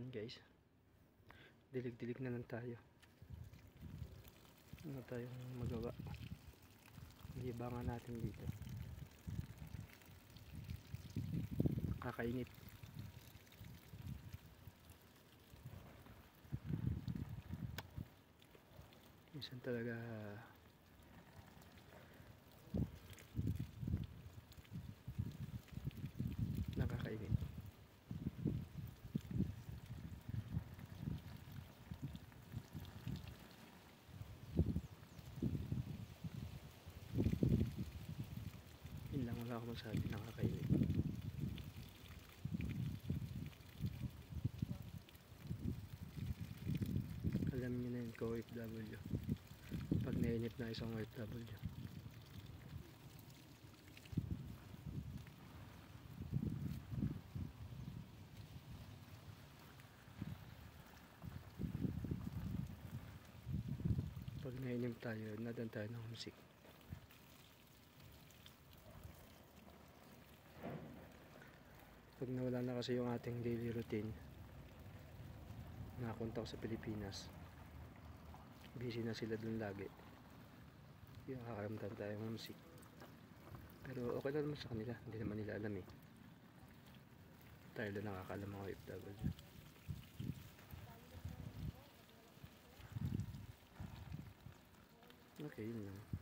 Ayan guys, dilig-dilig na lang tayo. Ano tayong magawa? Libangan natin dito. Kakainit. Minsan talaga nakakainit. Yun lang, wala akong masabi, nakakainit. Alam nyo na yun, OFW. Pag nainip na isang OFW. Pag nainip tayo, nadan tayo ng musik. Pag nawala na kasi yung ating daily routine, nakakunta ko sa Pilipinas, busy na sila dun lagi, yung kakaramdam tayo ng musik. Pero okay lang naman sa kanila, hindi naman nila alam eh. Tayo lang nakakalam mga OFW. Okay, yun lang.